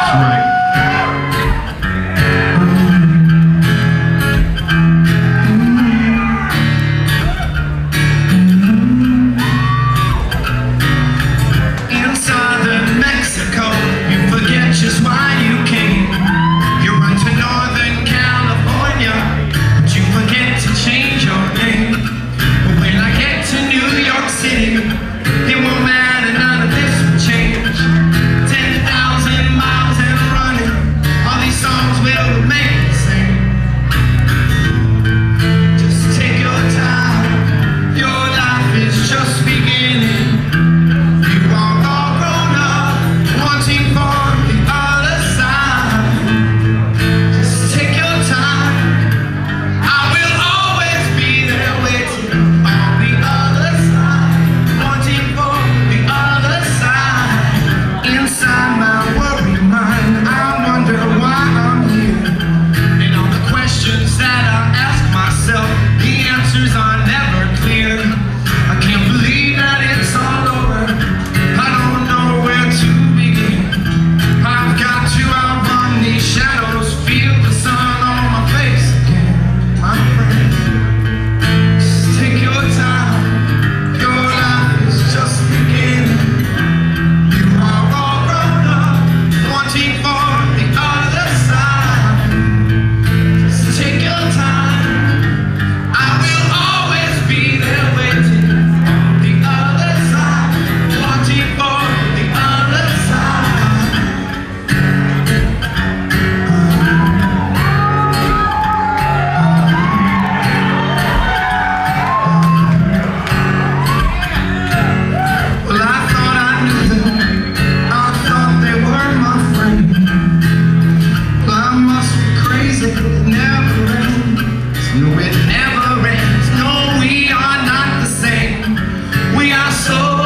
Just why you came. You run to Northern California, but you forget to change your name. But when I get to New York City, it won't matter, none of this will change. 10,000 miles and running, all these songs will remain the same. Just take your time, your life is just beginning. You are all grown up, wanting for no, it never ends. No, we are not the same. We are so